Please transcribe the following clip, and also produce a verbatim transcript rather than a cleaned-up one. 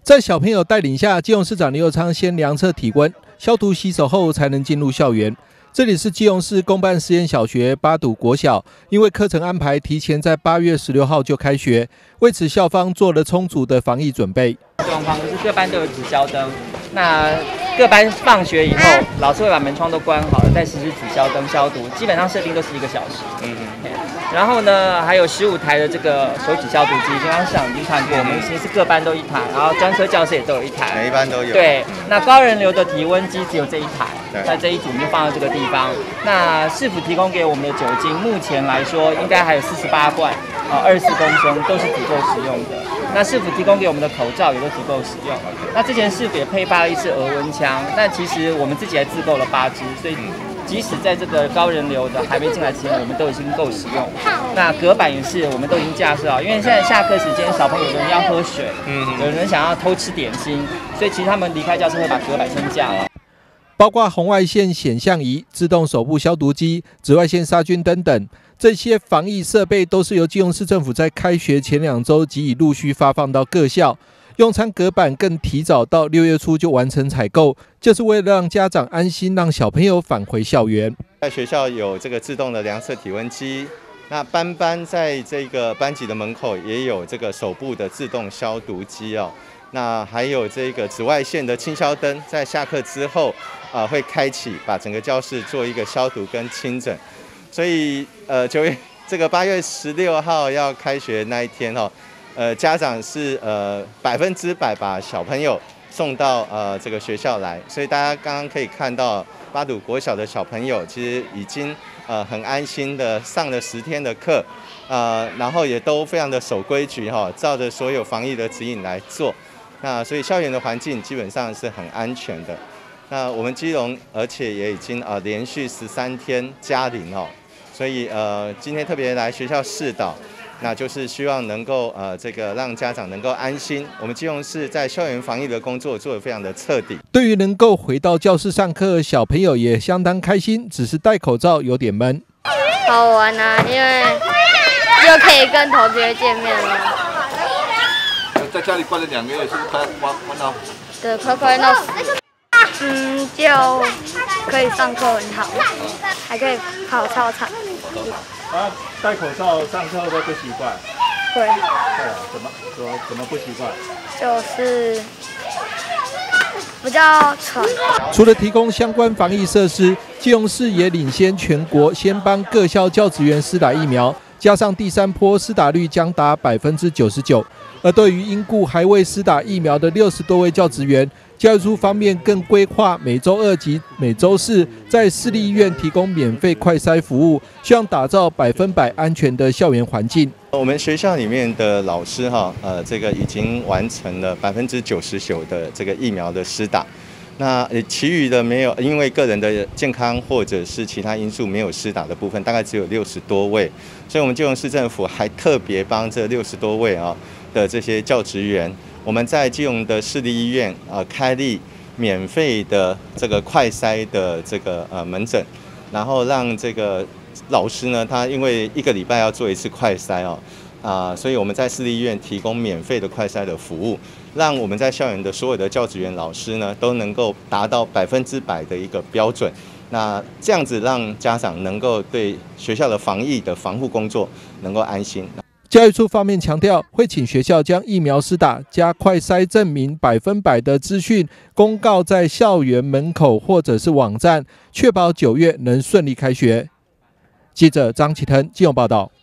在小朋友带领下，基隆市长林右昌先量测体温、消毒洗手后才能进入校园。这里是基隆市公办实验小学八堵国小，因为课程安排提前在八月十六号就开学，为此校方做了充足的防疫准备。 状况就是各班都有指消灯，那各班放学以后，老师会把门窗都关好了，再实施指消灯消毒，基本上设定都是一个小时。嗯嗯。然后呢，还有十五台的这个手指消毒机，刚刚市长已经看过，我们其实各班都一台，然后专科教室也都有一台， 每一班都有。 对，那高人流的体温机只有这一台，那这一组就放在这个地方。那市府提供给我们的酒精，目前来说应该还有四十八罐，啊，二十四公升都是足够使用的。那市府提供给我们的口罩也都足够使用。那之前市府也配发了一支额温枪，但其实我们自己还自购了八支，所以即使在这个高人流的还没进来之前，我们都已经够使用。那隔板也是，我们都已经架设好，因为现在下课时间，小朋友有人要喝水，嗯，有人想要偷吃点心，所以其实他们离开教室会把隔板先架了。 包括红外线显像仪、自动手部消毒机、紫外线杀菌等等，这些防疫设备都是由基隆市政府在开学前两周即已陆续发放到各校。用餐隔板更提早到六月初就完成采购，就是为了让家长安心，让小朋友返回校园。 在学校有这个自动的量测体温机，那班班在这个班级的门口也有这个手部的自动消毒机哦。那还有这个紫外线的清消灯，在下课之后啊、呃、会开启，把整个教室做一个消毒跟清整。所以呃九月这个八月十六号要开学那一天哦。呃，家长是呃百分之百把小朋友送到呃这个学校来，所以大家刚刚可以看到八堵国小的小朋友其实已经呃很安心的上了十天的课，呃，然后也都非常的守规矩哈，照着所有防疫的指引来做。那所以校园的环境基本上是很安全的。那我们基隆而且也已经呃连续十三天加零哦，所以呃今天特别来学校视导。那就是希望能够呃，这个让家长能够安心。我们基隆市在校园防疫的工作做得非常的彻底。 对于能够回到教室上课，小朋友也相当开心，只是戴口罩有点闷。 好玩啊，因为又可以跟同学见面了。 在家里关了两个月，是不是快关关到？ 对，快快闹死。嗯，就可以上课很好，还可以跑操场。 啊，戴口罩上课会不会不习惯？ 会。 会啊，怎么怎么怎么不习惯？ 就是比较喘。 除了提供相关防疫设施，基隆市也领先全国，先帮各校教职员施打疫苗，加上第三波施打率将达百分之九十九。而对于因故还未施打疫苗的六十多位教职员，教育处方面更规划每周二及每周四在市立医院提供免费快筛服务，希望打造百分百安全的校园环境。 我们学校里面的老师哈，呃，这个已经完成了百分之九十九的这个疫苗的施打。那呃，其余的没有，因为个人的健康或者是其他因素没有施打的部分，大概只有六十多位。所以，我们基隆市政府还特别帮这六十多位啊的这些教职员，我们在基隆的市立医院呃开立免费的这个快筛的这个呃门诊，然后让这个老师呢，他因为一个礼拜要做一次快筛哦。啊、呃，所以我们在市立医院提供免费的快筛的服务，让我们在校园的所有的教职员老师呢，都能够达到百分之百的一个标准。那这样子让家长能够对学校的防疫的防护工作能够安心。 教育处方面强调，会请学校将疫苗施打加快筛证明百分百的资讯公告在校园门口或者是网站，确保九月能顺利开学。记者张启腾基隆报道。